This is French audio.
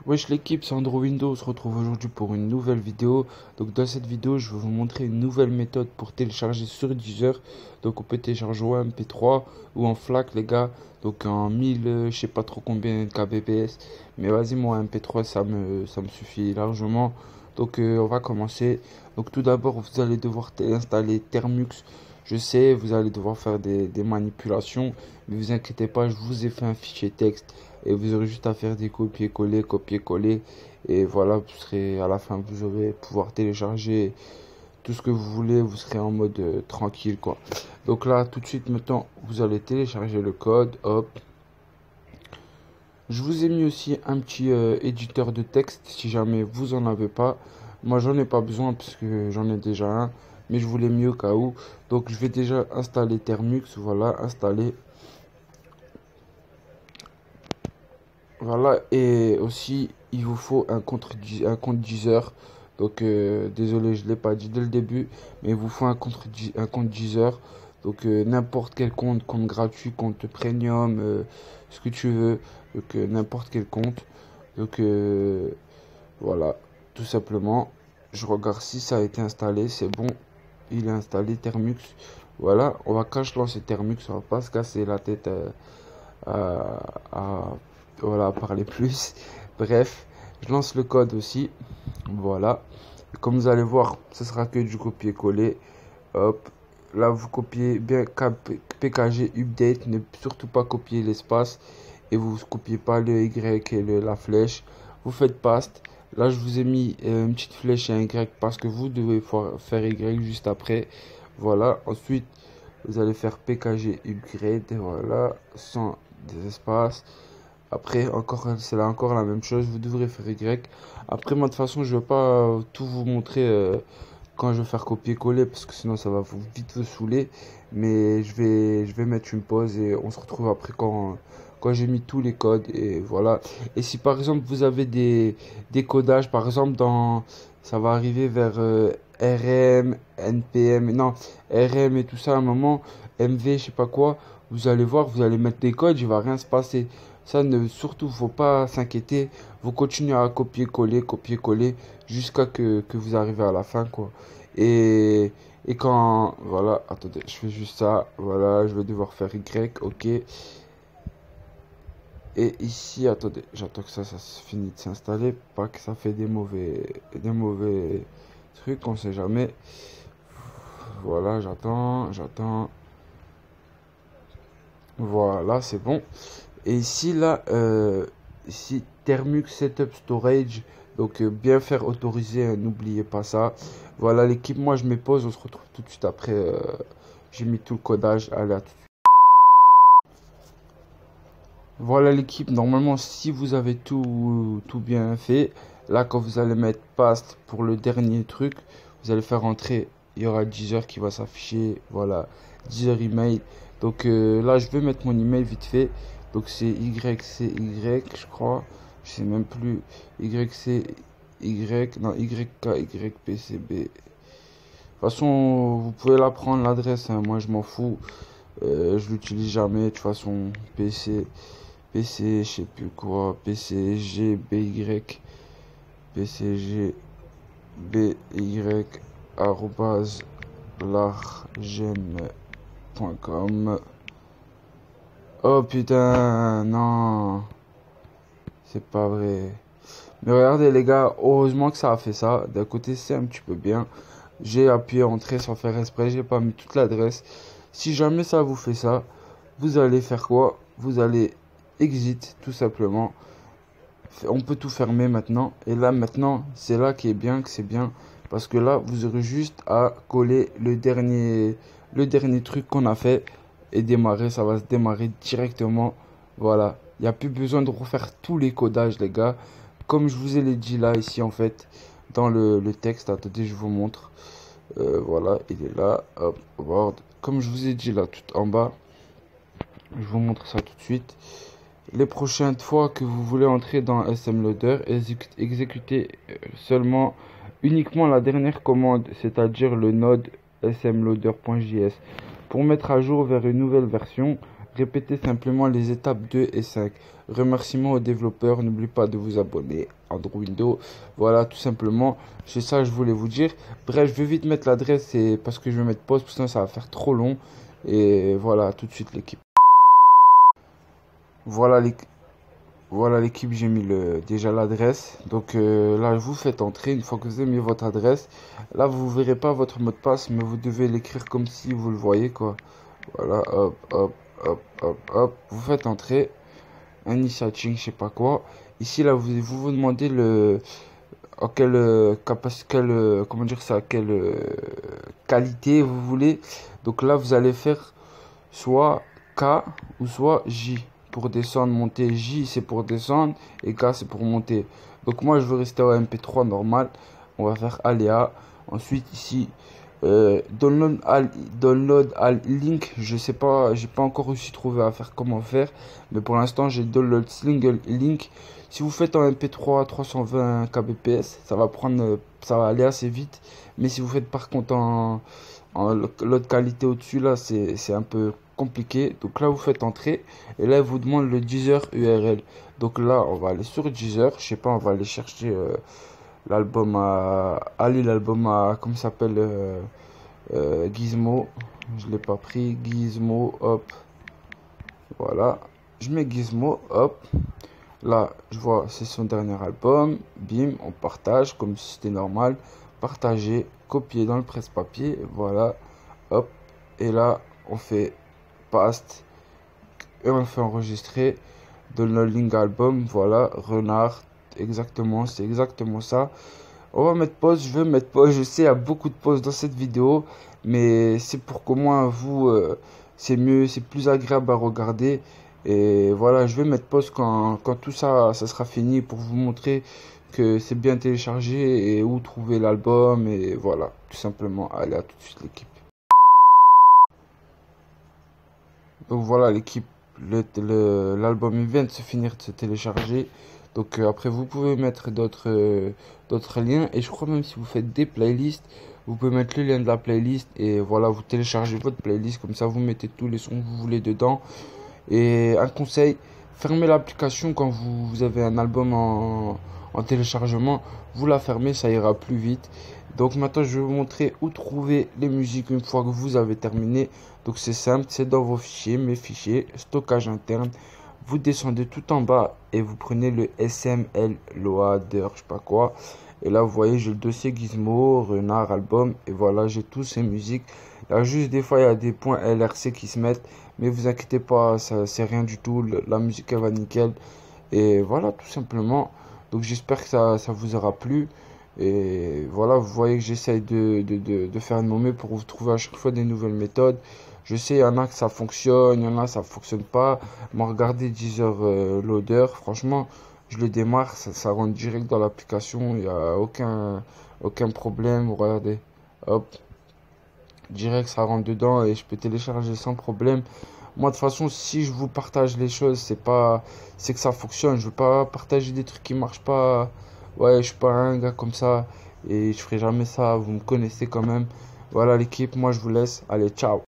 Wesh l'équipe, c'est Andrew Windows, on se retrouve aujourd'hui pour une nouvelle vidéo. Donc dans cette vidéo, je vais vous montrer une nouvelle méthode pour télécharger sur Deezer. Donc on peut télécharger en MP3 ou en FLAC les gars. Donc en 1000, je sais pas trop combien de kbps. Mais vas-y, moi MP3 ça me suffit largement. Donc on va commencer. Donc tout d'abord, vous allez devoir installer Termux. Je sais, vous allez devoir faire des manipulations. Mais vous inquiétez pas, je vous ai fait un fichier texte. Et vous aurez juste à faire des copier-coller, copier-coller. Et voilà, vous serez à la fin, vous aurez pouvoir télécharger tout ce que vous voulez. Vous serez en mode tranquille, quoi. Donc là, tout de suite, maintenant, vous allez télécharger le code. Hop. Je vous ai mis aussi un petit éditeur de texte si jamais vous en avez pas. Moi, j'en ai pas besoin parce que j'en ai déjà un. Mais je vous l'ai mis au cas où. Donc, je vais déjà installer Termux. Voilà, installer. Voilà, et aussi il vous faut un compte Deezer. Donc désolé, je ne l'ai pas dit dès le début, mais il vous faut un compte Deezer. Donc n'importe quel compte gratuit, compte premium, ce que tu veux. Donc n'importe quel compte. Donc voilà, tout simplement. Je regarde si ça a été installé, c'est bon. Il est installé Termux. Voilà, on va cache lancer Termux, on va pas se casser la tête à, voilà, parler plus. Bref, je lance le code aussi. Voilà. Et comme vous allez voir, ce sera que du copier-coller. Hop. Là, vous copiez bien PKG update. Ne surtout pas copier l'espace. Et vous ne copiez pas le Y et la flèche. Vous faites paste. Là, je vous ai mis une petite flèche et un Y parce que vous devez faire Y juste après. Voilà. Ensuite, vous allez faire PKG upgrade. Voilà. Sans des espaces. Après, encore, c'est là encore la même chose. Vous devrez faire Y. Après, moi, de toute façon, je ne vais pas tout vous montrer quand je vais faire copier-coller parce que sinon, ça va vite vous saouler. Mais je vais mettre une pause et on se retrouve après quand j'ai mis tous les codes. Et voilà. Et si par exemple, vous avez des codages, par exemple, ça va arriver vers RM, NPM, non, RM et tout ça à un moment, MV, je sais pas quoi. Vous allez voir, vous allez mettre des codes, il va rien se passer. Ça, surtout, faut pas s'inquiéter. Vous continuez à copier-coller jusqu'à que vous arrivez à la fin, quoi. Et quand, voilà, attendez, je fais juste ça. Voilà, je vais devoir faire Y, ok. Et ici, attendez, j'attends que ça se finisse de s'installer. Pas que ça fait des mauvais trucs, on sait jamais. Voilà, j'attends. Voilà, c'est bon. Et ici, là, ici, Termux Setup Storage. Donc, bien faire autoriser, n'oubliez pas ça. Voilà, l'équipe, moi, je me pose. On se retrouve tout de suite après. J'ai mis tout le codage. Allez, à tout de suite. Voilà, l'équipe. Normalement, si vous avez tout bien fait, là, quand vous allez mettre paste pour le dernier truc, vous allez faire entrer. Il y aura Deezer qui va s'afficher. Voilà, Deezer email. Donc, là, je vais mettre mon email vite fait. Donc c'est YCY, je crois. Je sais même plus. YCY, non, YKYPCB. De toute façon, vous pouvez la prendre l'adresse, hein, moi je m'en fous. Je l'utilise jamais. De toute façon, PC, je sais plus quoi. PCG, BY, PCG, BY, arrobase, largem.com. Oh putain, non, c'est pas vrai. Mais regardez les gars, heureusement que ça a fait ça. D'un côté, c'est un petit peu bien. J'ai appuyé entrée sans faire exprès, j'ai pas mis toute l'adresse. Si jamais ça vous fait ça, vous allez faire quoi? Vous allez exit tout simplement. On peut tout fermer maintenant. Et là maintenant, c'est là qui est bien, que c'est bien. Parce que là, vous aurez juste à coller le dernier truc qu'on a fait et démarrer. Ça va se démarrer directement. Voilà. Il n'y a plus besoin de refaire tous les codages, les gars. Comme je vous ai dit là, ici, en fait, dans le texte. Attendez, je vous montre. Voilà, il est là. Hop, Word. Comme je vous ai dit là, tout en bas. Je vous montre ça tout de suite. Les prochaines fois que vous voulez entrer dans SM Loader, exécutez uniquement la dernière commande, c'est-à-dire le node smloader.js. Pour mettre à jour vers une nouvelle version, répétez simplement les étapes 2 et 5. Remerciements aux développeurs, n'oubliez pas de vous abonner. Android Windows. Voilà, tout simplement. C'est ça que je voulais vous dire. Bref, je vais vite mettre l'adresse parce que je vais mettre pause, sinon ça va faire trop long. Et voilà, tout de suite l'équipe. Voilà l'équipe, j'ai mis déjà l'adresse. Donc là, vous faites entrer. Une fois que vous avez mis votre adresse, là, vous verrez pas votre mot de passe, mais vous devez l'écrire comme si vous le voyez, quoi. Voilà, hop, hop, hop, hop, hop. Vous faites entrer. Initiating, je sais pas quoi. Ici, là, vous demandez à quelle comment dire ça, quelle qualité vous voulez. Donc là, vous allez faire soit K ou soit J. Pour descendre, monter, J c'est pour descendre et K c'est pour monter. Donc moi je veux rester au MP3 normal. On va faire aléa. Ensuite ici download al link. Je sais pas, j'ai pas encore réussi à trouver à faire comment faire. Mais pour l'instant j'ai download single link. Si vous faites en MP3 320 kbps, ça va aller assez vite. Mais si vous faites par contre en l'autre qualité au-dessus, là c'est un peu compliqué. Donc là vous faites entrer et là il vous demande le Deezer URL. Donc là on va aller sur Deezer, je sais pas, on va aller chercher l'album à comment ça s'appelle, Gizmo. Je l'ai pas pris. Gizmo, hop, voilà, je mets Gizmo, hop. Là je vois c'est son dernier album, bim, on partage comme si c'était normal, partager, copier dans le presse-papier, voilà, hop, et là on fait paste et on fait enregistrer downloading album, voilà, renard, exactement, c'est exactement ça. On va mettre pause, je vais mettre pause, je sais il y a beaucoup de pauses dans cette vidéo, mais c'est pour qu'au moins vous c'est mieux, c'est plus agréable à regarder. Et voilà, je vais mettre pause quand tout ça sera fini pour vous montrer que c'est bien téléchargé et où trouver l'album. Et voilà, tout simplement. Allez, à tout de suite l'équipe. Donc voilà l'équipe, l'album il vient de se finir de se télécharger. Donc après vous pouvez mettre d'autres liens. Et je crois même si vous faites des playlists, vous pouvez mettre le lien de la playlist. Et voilà, vous téléchargez votre playlist. Comme ça vous mettez tous les sons que vous voulez dedans. Et un conseil, fermez l'application quand vous avez un album en téléchargement. Vous la fermez, ça ira plus vite. Donc maintenant, je vais vous montrer où trouver les musiques une fois que vous avez terminé. Donc c'est simple, c'est dans vos fichiers, mes fichiers, stockage interne. Vous descendez tout en bas et vous prenez le SML Loader, je sais pas quoi. Et là, vous voyez, j'ai le dossier Gizmo, Renard, album. Et voilà, j'ai tous ces musiques. Là, juste des fois, il y a des points LRC qui se mettent. Mais vous inquiétez pas, ça c'est rien du tout. La musique, elle va nickel. Et voilà, tout simplement. Donc, j'espère que ça vous aura plu. Et voilà, vous voyez que j'essaye de faire un mieux pour vous trouver à chaque fois des nouvelles méthodes. Je sais, il y en a que ça fonctionne, il y en a ça fonctionne pas. Moi, regardez Deezer Loader, franchement, je le démarre, ça rentre direct dans l'application, il n'y a aucun problème. Regardez, hop, direct, ça rentre dedans et je peux télécharger sans problème. Moi, de toute façon, si je vous partage les choses, c'est que ça fonctionne. Je veux pas partager des trucs qui marchent pas. Ouais, je suis pas un gars comme ça et je ferai jamais ça. Vous me connaissez quand même. Voilà l'équipe, moi je vous laisse. Allez, ciao.